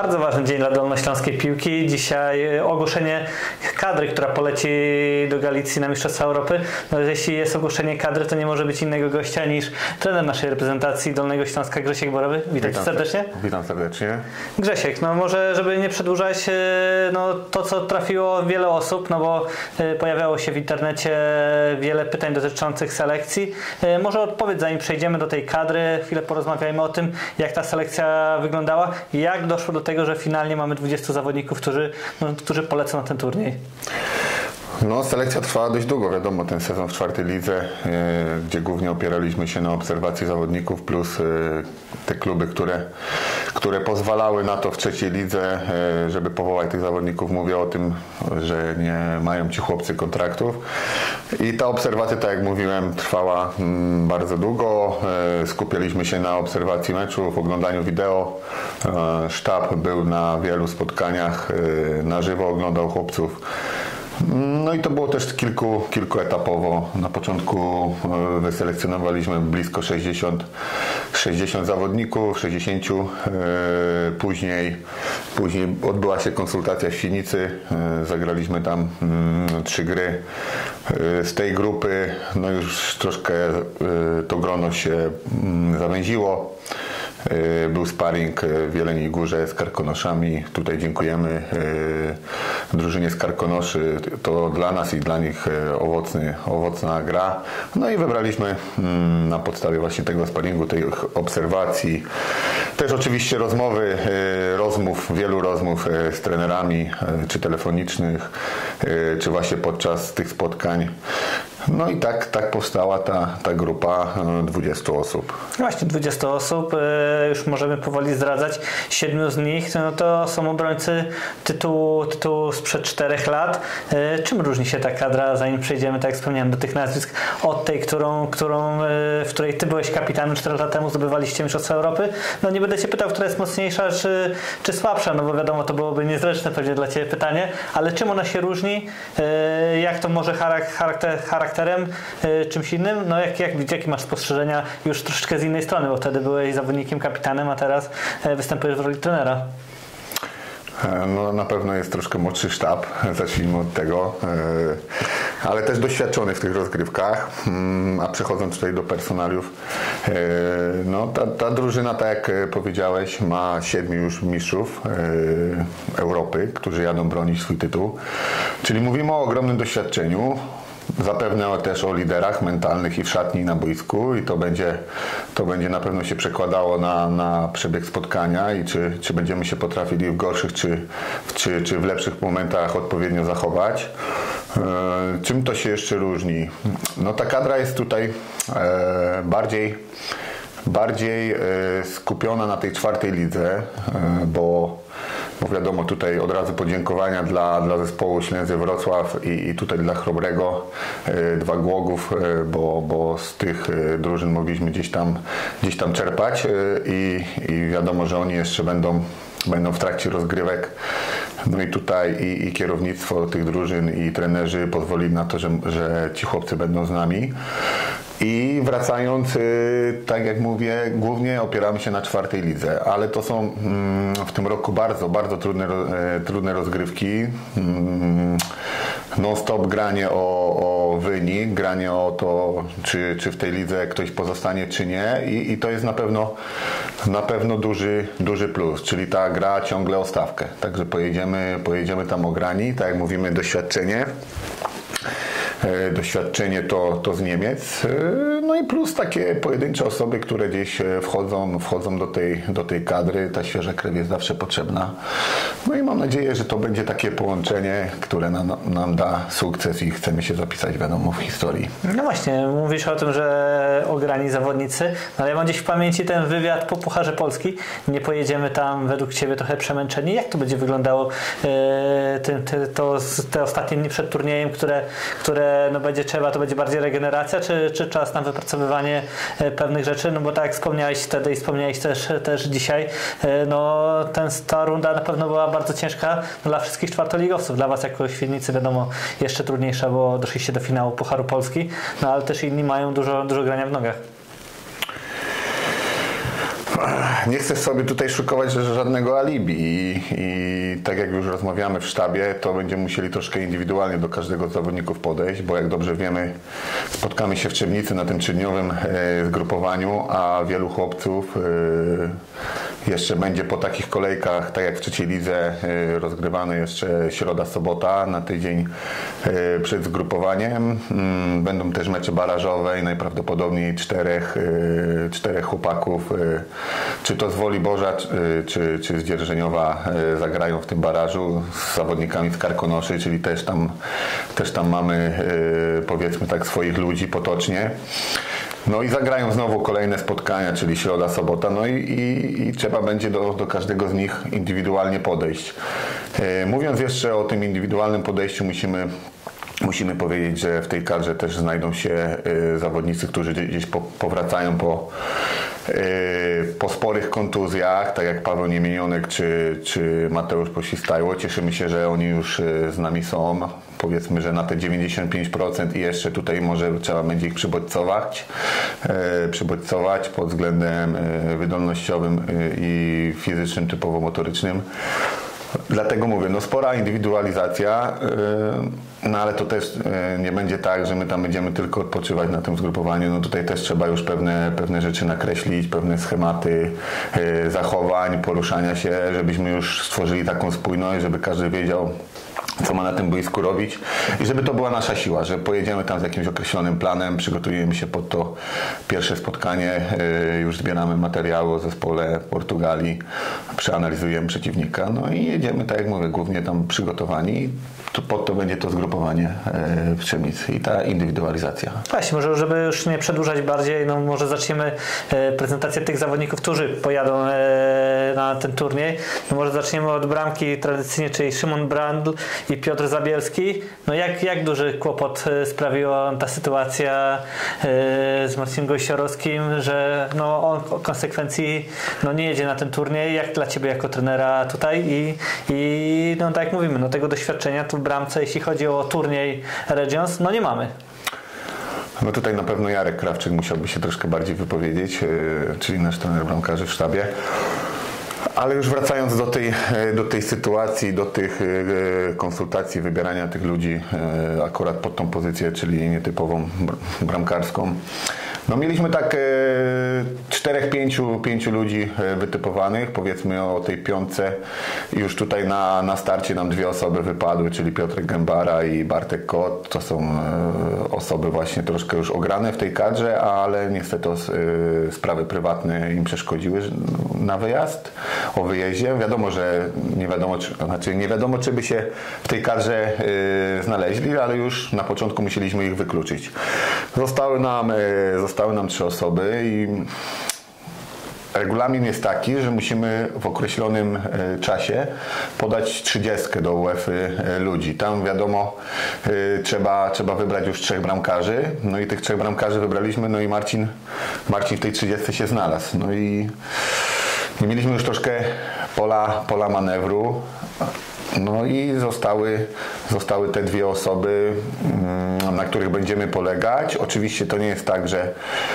Bardzo ważny dzień dla dolnośląskiej piłki. Dzisiaj ogłoszenie kadry, która poleci do Galicji na Mistrzostwa Europy. No, jeśli jest ogłoszenie kadry, to nie może być innego gościa niż trener naszej reprezentacji Dolnego Śląska, Grzesiek Borowy. Witam serdecznie. Witam serdecznie. Grzesiek, no może żeby nie przedłużać, no to co trafiło wiele osób, no bo pojawiało się w internecie wiele pytań dotyczących selekcji. Może odpowiedz, zanim przejdziemy do tej kadry, chwilę porozmawiajmy o tym, jak ta selekcja wyglądała i jak doszło do tego, że finalnie mamy 20 zawodników, którzy polecą na ten turniej. No, selekcja trwała dość długo, wiadomo, ten sezon w czwartej lidze, gdzie głównie opieraliśmy się na obserwacji zawodników, plus te kluby, które pozwalały na to w trzeciej lidze, żeby powołać tych zawodników. Mówię o tym, że nie mają ci chłopcy kontraktów. I ta obserwacja, tak jak mówiłem, trwała bardzo długo. Skupialiśmy się na obserwacji meczów, oglądaniu wideo. Sztab był na wielu spotkaniach, na żywo oglądał chłopców. No i to było też kilkuetapowo. Na początku wyselekcjonowaliśmy blisko 60 zawodników, 60. Później odbyła się konsultacja w Świnicy. Zagraliśmy tam 3 gry. Z tej grupy no już troszkę to grono się zawęziło. Był sparring w Jeleniej Górze z Karkonoszami. Tutaj dziękujemy drużynie z Karkonoszy. To dla nas i dla nich owocna gra. No i wybraliśmy na podstawie właśnie tego sparringu, tej obserwacji. Też oczywiście wielu rozmów z trenerami, czy telefonicznych, czy właśnie podczas tych spotkań. No i tak powstała ta grupa 20 osób. Właśnie 20 osób, już możemy powoli zdradzać. 7 z nich no to są obrońcy tytułu sprzed 4 lat. Czym różni się ta kadra, zanim przejdziemy, tak jak wspomniałem, do tych nazwisk, od tej, w której ty byłeś kapitanem 4 lata temu, zdobywaliście Mistrzostwa Europy? No nie będę cię pytał, która jest mocniejsza czy słabsza, no bo wiadomo, to byłoby niezręczne pewnie dla ciebie pytanie, ale czym ona się różni? Jak to może charakterem, czymś innym? No jakie masz spostrzeżenia już troszeczkę z innej strony, bo wtedy byłeś zawodnikiem, kapitanem, a teraz występujesz w roli trenera. No na pewno jest troszkę młodszy sztab, zacznijmy od tego, ale też doświadczony w tych rozgrywkach, a przechodząc tutaj do personaliów, no ta drużyna, tak jak powiedziałeś, ma 7 już mistrzów Europy, którzy jadą bronić swój tytuł, czyli mówimy o ogromnym doświadczeniu. Zapewne też o liderach mentalnych i w szatni, i na boisku, i to będzie na pewno się przekładało na przebieg spotkania i czy będziemy się potrafili w gorszych czy w lepszych momentach odpowiednio zachować. Czym to się jeszcze różni? No ta kadra jest tutaj bardziej skupiona na tej czwartej lidze, bo wiadomo, tutaj od razu podziękowania dla zespołu Ślęzy Wrocław i tutaj dla Chrobrego, 2 Głogów, bo z tych drużyn mogliśmy gdzieś tam czerpać i wiadomo, że oni jeszcze będą w trakcie rozgrywek. No i tutaj i kierownictwo tych drużyn i trenerzy pozwolili na to, że ci chłopcy będą z nami. I wracając, tak jak mówię, głównie opieramy się na czwartej lidze, ale to są w tym roku bardzo, bardzo trudne rozgrywki. Non-stop granie o wynik, granie o to, czy w tej lidze ktoś pozostanie, czy nie. I to jest na pewno duży plus, czyli ta gra ciągle o stawkę. Także pojedziemy tam ograni, tak jak mówimy, doświadczenie to z Niemiec, no i plus takie pojedyncze osoby, które gdzieś wchodzą do tej kadry, ta świeża krew jest zawsze potrzebna. No i mam nadzieję, że to będzie takie połączenie, które nam da sukces i chcemy się zapisać, wiadomo, w historii. No właśnie, mówisz o tym, że ograni zawodnicy, no ale ja mam gdzieś w pamięci ten wywiad po Pucharze Polski. Nie pojedziemy tam według ciebie trochę przemęczeni. Jak to będzie wyglądało te ostatnie dni przed turniejem, które no będzie trzeba, to będzie bardziej regeneracja, czy czas na wypracowywanie pewnych rzeczy? No bo tak jak wspomniałeś wtedy i wspomniałeś też dzisiaj, no ta runda na pewno była bardzo ciężka dla wszystkich czwartoligowców. Dla was jako Świdnicy wiadomo jeszcze trudniejsza, bo doszliście do finału Pucharu Polski, no ale też inni mają dużo grania w nogach. nie chcę sobie tutaj szykować żadnego alibi i tak jak już rozmawiamy w sztabie, to będziemy musieli troszkę indywidualnie do każdego z zawodników podejść, bo jak dobrze wiemy, spotkamy się w Trzebnicy na tym 3-dniowym zgrupowaniu, a wielu chłopców jeszcze będzie po takich kolejkach, tak jak w trzeciej lidze, rozgrywane jeszcze środa, sobota na tydzień przed zgrupowaniem. Będą też mecze barażowe i najprawdopodobniej czterech chłopaków, czy to z Woliborza, czy z Dzierżeniowa, zagrają w tym barażu z zawodnikami z Karkonoszy, czyli też tam mamy, powiedzmy tak, swoich ludzi potocznie. No i zagrają znowu kolejne spotkania, czyli środa, sobota, no i trzeba będzie do każdego z nich indywidualnie podejść. Mówiąc jeszcze o tym indywidualnym podejściu, musimy powiedzieć, że w tej kadrze też znajdą się zawodnicy, którzy gdzieś powracają po sporych kontuzjach, tak jak Paweł Niemienionek czy Mateusz Posistajło. Cieszymy się, że oni już z nami są. Powiedzmy, że na te 95% i jeszcze tutaj może trzeba będzie ich przybodźcować pod względem wydolnościowym i fizycznym, typowo motorycznym. Dlatego mówię, no spora indywidualizacja, no ale to też nie będzie tak, że my tam będziemy tylko odpoczywać na tym zgrupowaniu. No tutaj też trzeba już pewne rzeczy nakreślić, pewne schematy zachowań, poruszania się, żebyśmy już stworzyli taką spójność, żeby każdy wiedział, co ma na tym boisku robić i żeby to była nasza siła, że pojedziemy tam z jakimś określonym planem, przygotujemy się pod to pierwsze spotkanie, już zbieramy materiały o zespole Portugalii, przeanalizujemy przeciwnika, no i jedziemy, tak jak mówię, głównie tam przygotowani. Pod to będzie to zgrupowanie w Trzebnicy i ta indywidualizacja. Właśnie, może żeby już nie przedłużać bardziej, no może zaczniemy prezentację tych zawodników, którzy pojadą na ten turniej. No może zaczniemy od bramki tradycyjnie, czyli Szymon Brandl i Piotr Zabielski. No jak duży kłopot sprawiła ta sytuacja z Marcinem Gojsiorowskim, że no on w konsekwencji no nie jedzie na ten turniej. Jak dla Ciebie jako trenera tutaj i no tak jak mówimy, no tego doświadczenia tu w bramce, jeśli chodzi o turniej Regions, no nie mamy. No tutaj na pewno Jarek Krawczyk musiałby się troszkę bardziej wypowiedzieć, czyli nasz trener bramkarzy w sztabie. Ale już wracając do tej sytuacji, do tych konsultacji, wybierania tych ludzi akurat pod tą pozycję, czyli nietypową bramkarską. No mieliśmy tak 4-5 ludzi wytypowanych, powiedzmy o tej piątce. Już tutaj na starcie nam 2 osoby wypadły, czyli Piotrek Gębara i Bartek Kot. To są osoby właśnie troszkę już ograne w tej kadrze, ale niestety sprawy prywatne im przeszkodziły na wyjazd, o wyjeździe. Wiadomo, że nie wiadomo, czy by się w tej kadrze znaleźli, ale już na początku musieliśmy ich wykluczyć. Zostały nam 3 osoby i regulamin jest taki, że musimy w określonym czasie podać 30 do UEFA ludzi. Tam wiadomo, trzeba wybrać już 3 bramkarzy, no i tych 3 bramkarzy wybraliśmy, no i Marcin w tej 30 się znalazł. No i mieliśmy już troszkę pola manewru. No i zostały te 2 osoby, na których będziemy polegać. Oczywiście to nie jest tak, że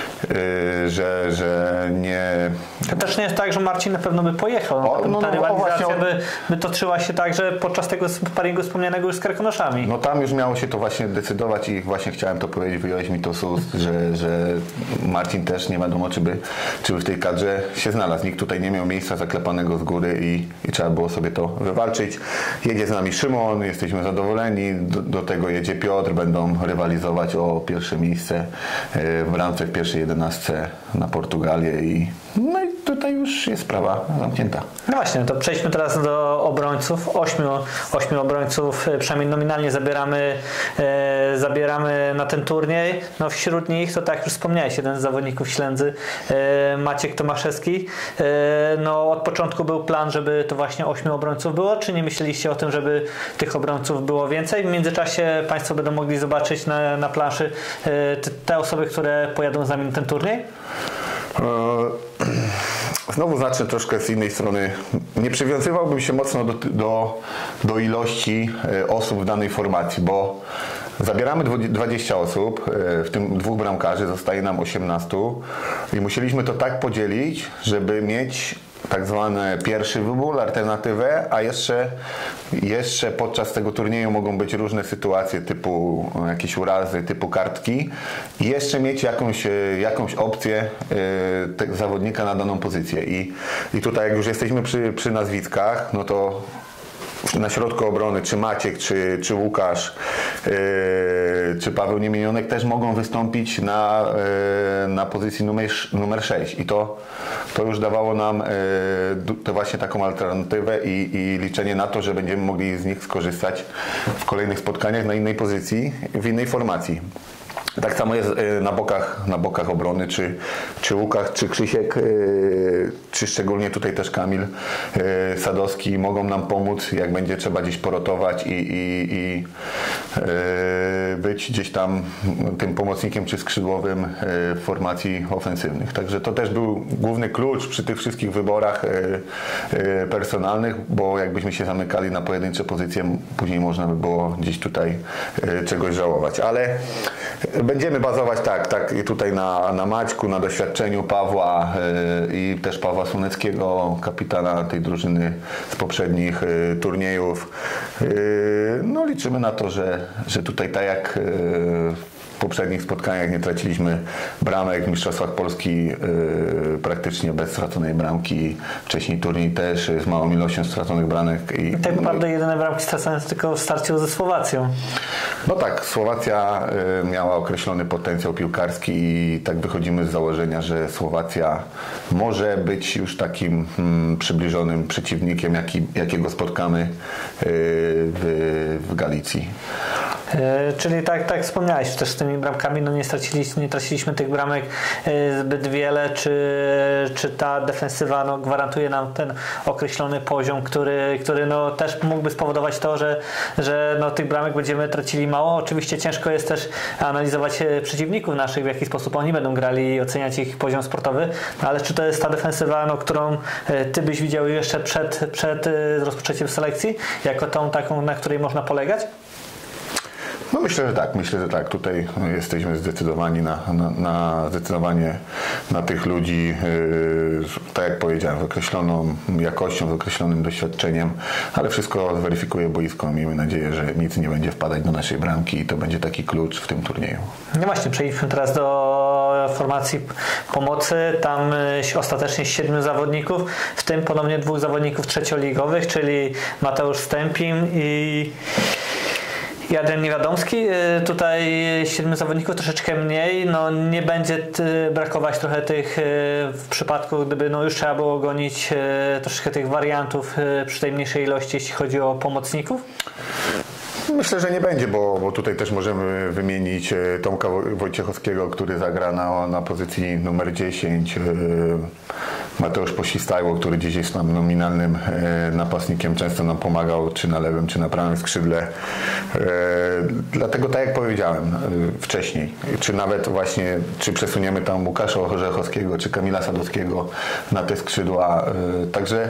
nie... To też nie jest tak, że Marcin na pewno by pojechał. Ta rywalizacja by toczyła się tak, że podczas tego sparingu wspomnianego już z Karkonoszami. No tam już miało się to właśnie decydować i właśnie chciałem to powiedzieć, wyjąłeś mi to z ust, że Marcin też nie wiadomo, czy by w tej kadrze się znalazł. Nikt tutaj nie miał miejsca zaklepanego z góry i trzeba było sobie to wywalczyć. Jedzie z nami Szymon, jesteśmy zadowoleni, do tego jedzie Piotr, będą rywalizować o pierwsze miejsce w bramce w pierwszej 11 na Portugalię i tutaj już jest sprawa zamknięta. No właśnie, to przejdźmy teraz do obrońców. 8 obrońców przynajmniej nominalnie zabieramy na ten turniej. No wśród nich, to tak jak już wspomniałeś, jeden z zawodników Ślędzy, Maciek Tomaszewski. No od początku był plan, żeby to właśnie 8 obrońców było, czy nie myśleliście o tym, żeby tych obrońców było więcej? W międzyczasie Państwo będą mogli zobaczyć na planszy te osoby, które pojadą z nami na ten turniej? Znowu zacznę troszkę z innej strony. Nie przywiązywałbym się mocno do ilości osób w danej formacji, bo Zabieramy 20 osób, w tym 2 bramkarzy, zostaje nam 18 i musieliśmy to tak podzielić, żeby mieć tak zwany pierwszy wybór, alternatywę, a jeszcze podczas tego turnieju mogą być różne sytuacje typu jakieś urazy, typu kartki i jeszcze mieć jakąś opcję zawodnika na daną pozycję. I tutaj jak już jesteśmy przy nazwiskach, no to na środku obrony, czy Maciek, czy Łukasz, czy Paweł Niemienionek też mogą wystąpić na pozycji numer 6 i to już dawało nam to właśnie taką alternatywę i liczenie na to, że będziemy mogli z nich skorzystać w kolejnych spotkaniach na innej pozycji, w innej formacji. Tak samo jest na bokach obrony, czy Łukasz, czy Krzysiek, czy szczególnie tutaj też Kamil Sadowski mogą nam pomóc, jak będzie trzeba gdzieś porotować i być gdzieś tam tym pomocnikiem czy skrzydłowym w formacji ofensywnych. Także to też był główny klucz przy tych wszystkich wyborach personalnych, bo jakbyśmy się zamykali na pojedyncze pozycje, później można by było gdzieś tutaj czegoś żałować. Ale będziemy bazować tak tutaj na Maćku, na doświadczeniu Pawła i też Pawła Słoneckiego, kapitana tej drużyny z poprzednich turniejów. No liczymy na to, że tutaj tak jak w poprzednich spotkaniach nie traciliśmy bramek w Mistrzostwach Polski praktycznie bez straconej bramki. Wcześniej turniej też z małą ilością straconych bramek. I tak naprawdę jedyne bramki stracone tylko w starciu ze Słowacją. No tak, Słowacja miała określony potencjał piłkarski i tak wychodzimy z założenia, że Słowacja może być już takim przybliżonym przeciwnikiem, jakiego spotkamy w Galicji. Czyli tak wspomniałeś też z tymi bramkami, no nie traciliśmy tych bramek zbyt wiele, czy ta defensywa no, gwarantuje nam ten określony poziom, który no, też mógłby spowodować to, że no, tych bramek będziemy tracili mało. Oczywiście ciężko jest też analizować przeciwników naszych, w jaki sposób oni będą grali i oceniać ich poziom sportowy, no, ale czy to jest ta defensywa, no, którą ty byś widział jeszcze przed rozpoczęciem selekcji, jako tą taką, na której można polegać? No myślę, że tak. Tutaj jesteśmy zdecydowani zdecydowanie na tych ludzi, tak jak powiedziałem, z określoną jakością, z określonym doświadczeniem, ale wszystko zweryfikuje boisko. Miejmy nadzieję, że nic nie będzie wpadać do naszej bramki i to będzie taki klucz w tym turnieju. No właśnie, przejdźmy teraz do formacji pomocy. Tam ostatecznie 7 zawodników, w tym ponownie 2 zawodników trzecioligowych, czyli Mateusz Stępin i Adrian Niewiadomski. Tutaj 7 zawodników, troszeczkę mniej. No, nie będzie brakować trochę tych w przypadku, gdyby no, już trzeba było gonić troszeczkę tych wariantów przy tej mniejszej ilości, jeśli chodzi o pomocników? Myślę, że nie będzie, bo tutaj też możemy wymienić Tomka Wojciechowskiego, który zagra na pozycji numer 10. Mateusz Poświstajło, który dziś jest nam nominalnym napastnikiem, często nam pomagał czy na lewym, czy na prawym skrzydle. Dlatego tak jak powiedziałem wcześniej, czy nawet właśnie, czy przesuniemy tam Łukasza Orzechowskiego, czy Kamila Sadowskiego na te skrzydła. Także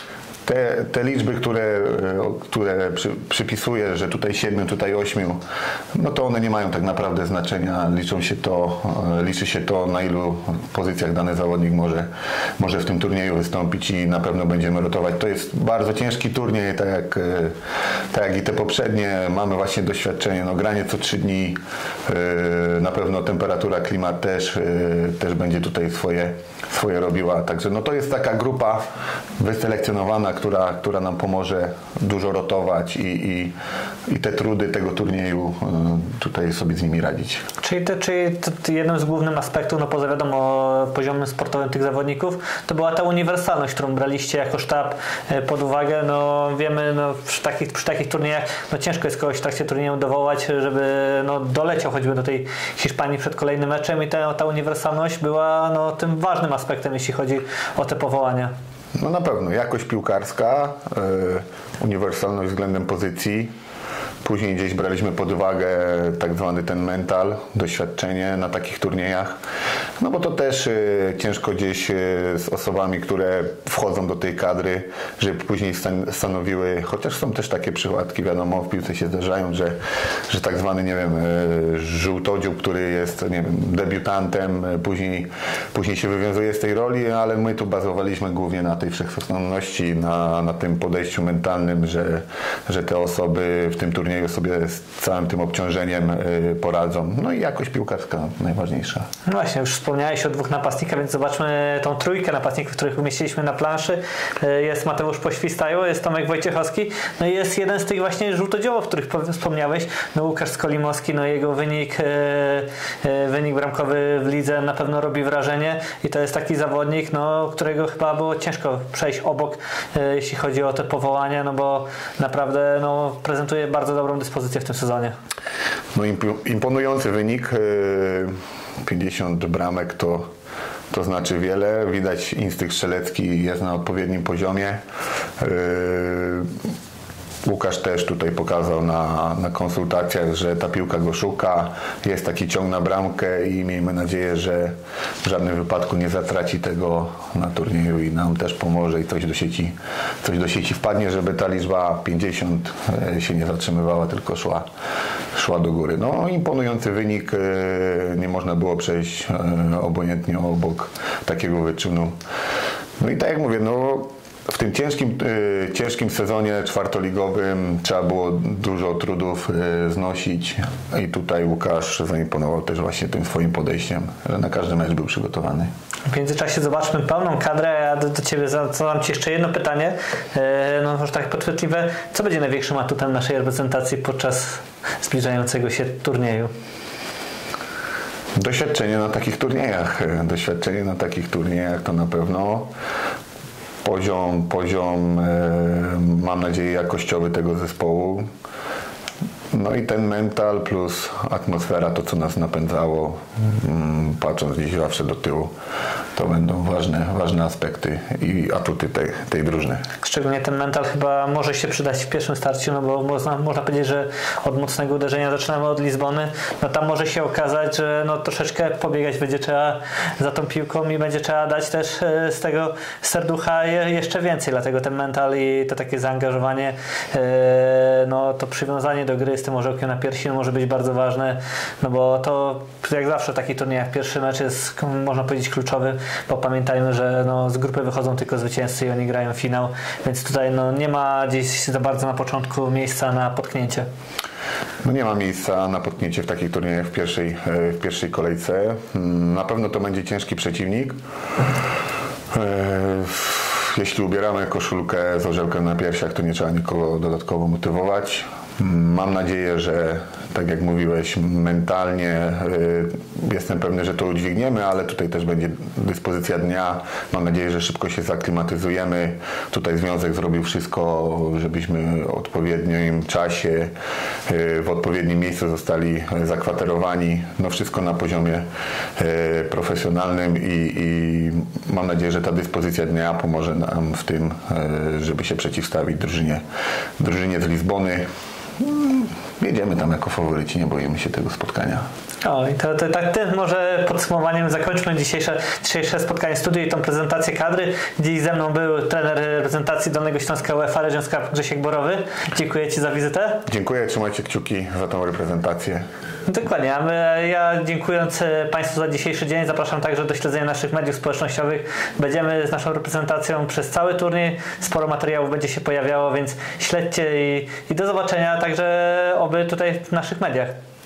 te liczby, które przypisuję, że tutaj 7, tutaj 8, no to one nie mają tak naprawdę znaczenia. Liczy się to, na ilu pozycjach dany zawodnik może w tym turnieju wystąpić i na pewno będziemy rotować. To jest bardzo ciężki turniej, tak jak i te poprzednie. Mamy właśnie doświadczenie, no granie co 3 dni, na pewno temperatura, klimat też będzie tutaj swoje robiła. Także no to jest taka grupa wyselekcjonowana, która nam pomoże dużo rotować i te trudy tego turnieju tutaj sobie z nimi radzić. Czyli jednym z głównych aspektów, no poza wiadomo poziomem sportowym tych zawodników, to była ta uniwersalność, którą braliście jako sztab pod uwagę. No wiemy, no przy takich turniejach no ciężko jest kogoś w trakcie turnieju dowołać, żeby no doleciał choćby do tej Hiszpanii przed kolejnym meczem i ta uniwersalność była no tym ważnym aspektem, jeśli chodzi o te powołania. No na pewno, jakość piłkarska, uniwersalność względem pozycji, Później gdzieś braliśmy pod uwagę tak zwany ten mental, doświadczenie na takich turniejach. No bo to też ciężko gdzieś z osobami, które wchodzą do tej kadry, żeby później stanowiły, chociaż są też takie przypadki, wiadomo, w piłce się zdarzają, że tak zwany, nie wiem, żółtodziób, który jest, nie wiem, debiutantem, później się wywiązuje z tej roli, ale my tu bazowaliśmy głównie na tej wszechstronności, na tym podejściu mentalnym, że te osoby w tym turnieju sobie z całym tym obciążeniem poradzą. No i jakość piłkarska najważniejsza. No właśnie, już wspomniałeś o 2 napastnikach, więc zobaczmy tą trójkę napastników, których umieściliśmy na planszy. Jest Mateusz Poświstaju, jest Tomek Wojciechowski, no i jest jeden z tych właśnie żółtodziobów, o których wspomniałeś, no Łukasz Skolimowski, no jego wynik bramkowy w lidze na pewno robi wrażenie i to jest taki zawodnik, no, którego chyba było ciężko przejść obok, jeśli chodzi o te powołania, no bo naprawdę no, prezentuje bardzo dobrą dyspozycję w tym sezonie. No imponujący wynik, 50 bramek to znaczy wiele, widać instynkt strzelecki jest na odpowiednim poziomie. Łukasz też tutaj pokazał na konsultacjach, że ta piłka go szuka, jest taki ciąg na bramkę i miejmy nadzieję, że w żadnym wypadku nie zatraci tego na turnieju i nam też pomoże i coś do sieci wpadnie, żeby ta liczba 50 się nie zatrzymywała, tylko szła do góry. No imponujący wynik, nie można było przejść obojętnie obok takiego wyczynu. No i tak jak mówię, no w tym ciężkim sezonie czwartoligowym trzeba było dużo trudów znosić i tutaj Łukasz zaimponował też właśnie tym swoim podejściem, że na każdy mecz był przygotowany. W międzyczasie zobaczmy pełną kadrę. Ja do Ciebie zadam Ci jeszcze jedno pytanie, no może tak podchwytliwe. Co będzie największym atutem naszej reprezentacji podczas zbliżającego się turnieju? Doświadczenie na takich turniejach to na pewno poziom mam nadzieję jakościowy tego zespołu. No i ten mental plus atmosfera, to co nas napędzało, patrząc gdzieś zawsze do tyłu, to będą ważne aspekty i atuty tej drużyny. Szczególnie ten mental chyba może się przydać w pierwszym starciu, no bo można powiedzieć, że od mocnego uderzenia zaczynamy od Lizbony, no tam może się okazać, że no troszeczkę pobiegać będzie trzeba za tą piłką i będzie trzeba dać też z tego serducha jeszcze więcej, dlatego ten mental i to takie zaangażowanie, no to przywiązanie do gry z tym orzełkiem na piersi może być bardzo ważne, no bo to jak zawsze w takich turniejach pierwszy mecz jest, można powiedzieć, kluczowy, bo pamiętajmy, że no, z grupy wychodzą tylko zwycięzcy i oni grają finał, więc tutaj no, nie ma gdzieś za bardzo na początku miejsca na potknięcie. No nie ma miejsca na potknięcie w takich turniejach w pierwszej kolejce. Na pewno to będzie ciężki przeciwnik. Jeśli ubieramy koszulkę z orzełkiem na piersiach, to nie trzeba nikogo dodatkowo motywować. Mam nadzieję, że tak jak mówiłeś, mentalnie jestem pewny, że to udźwigniemy, ale tutaj też będzie dyspozycja dnia. Mam nadzieję, że szybko się zaklimatyzujemy. Tutaj związek zrobił wszystko, żebyśmy w odpowiednim czasie, w odpowiednim miejscu zostali zakwaterowani. No wszystko na poziomie profesjonalnym i mam nadzieję, że ta dyspozycja dnia pomoże nam w tym, żeby się przeciwstawić drużynie z Lizbony. Jedziemy tam jako faworyci, nie boimy się tego spotkania. O, i to tak tym może podsumowaniem zakończmy dzisiejsze spotkanie studiu i tą prezentację kadry. Dziś ze mną był trener reprezentacji Dolnego Śląska UEFA Regions Cup Grzesiek Borowy. Dziękuję Ci za wizytę. Dziękuję, trzymajcie kciuki za tą reprezentację. Dokładnie, ja dziękując Państwu za dzisiejszy dzień, zapraszam także do śledzenia naszych mediów społecznościowych. Będziemy z naszą reprezentacją przez cały turniej, sporo materiałów będzie się pojawiało, więc śledźcie i do zobaczenia także oby tutaj w naszych mediach.